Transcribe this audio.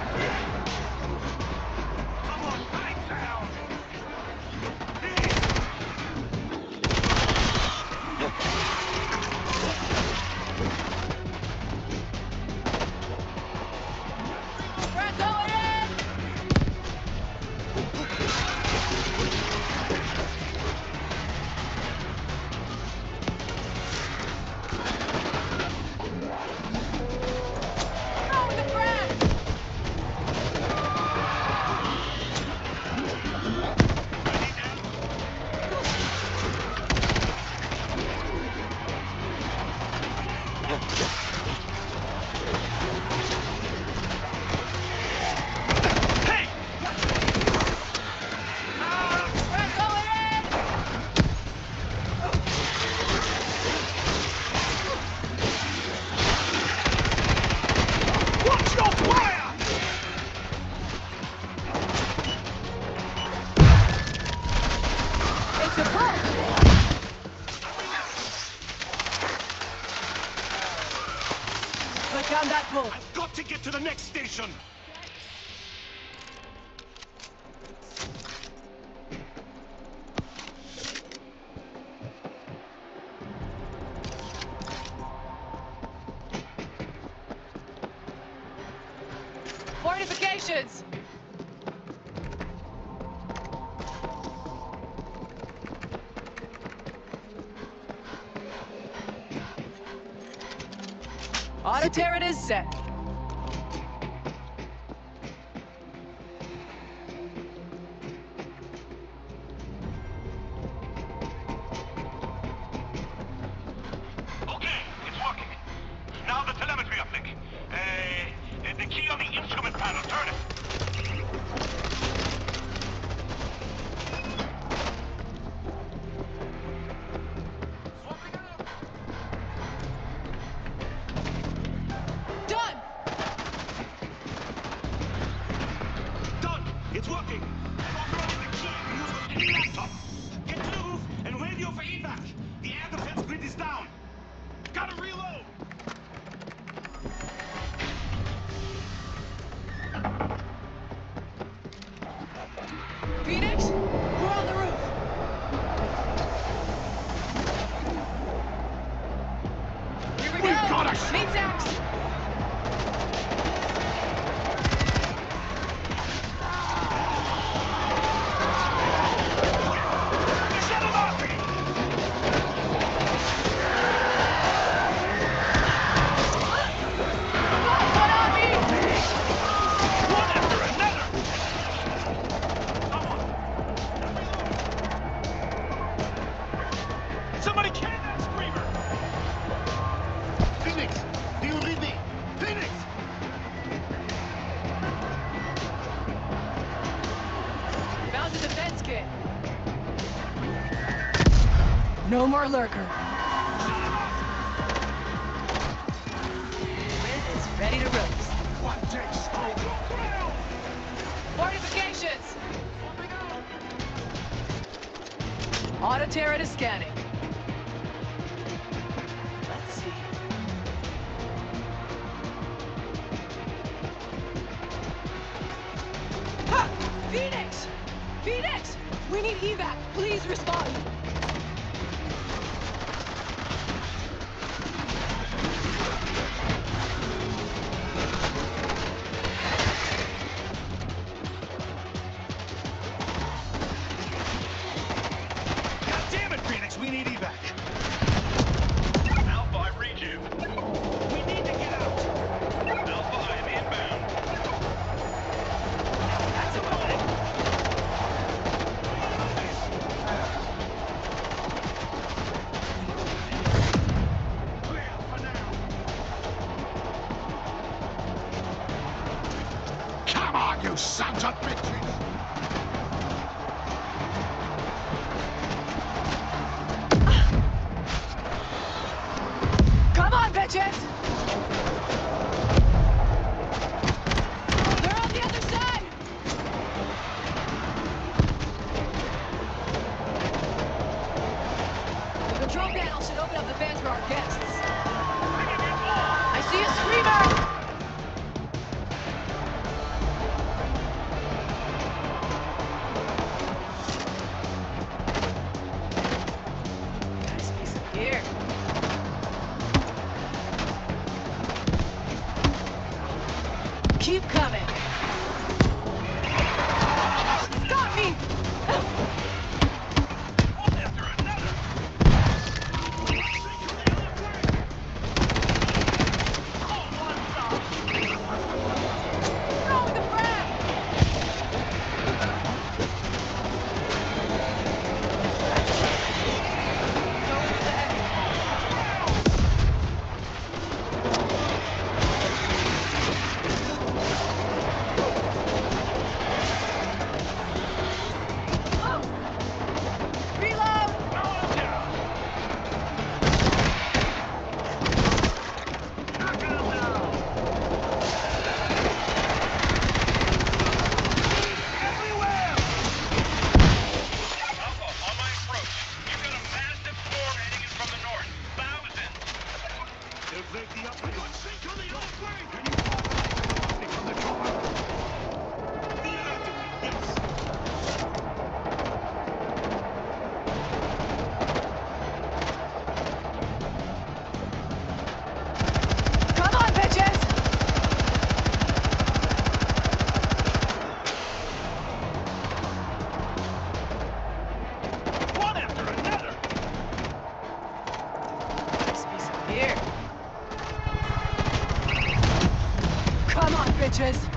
I've got to get to the next station! Fortifications! Auto turret is set. Okay, it's working. Now the telemetry uplink. The key on the instrument panel, turn it. It's working! I've authorized the key to use with any laptop! Get to the roof and radio for evac! The air defense grid is down! Gotta reload! Phoenix, we're on the roof! Here we go! Got us! Meet Zax! Somebody can that screamer! Phoenix! Do you read me? Phoenix! Found the defense kit. No more lurker. Wind is ready to roast. What takes hold? Fortifications! Auto turret is scanning. Let's see. Ha! Phoenix! Phoenix! We need evac. Please respond. God damn it, Phoenix! We need evac! Alpha, I read you. We need to get out! Alpha, I am inbound. That's about it. Clear for now. Come on, you sons of bitches! Come on, bitches! They're on the other side! The control panel should open up the fans for our guests. I see a screamer! bitches!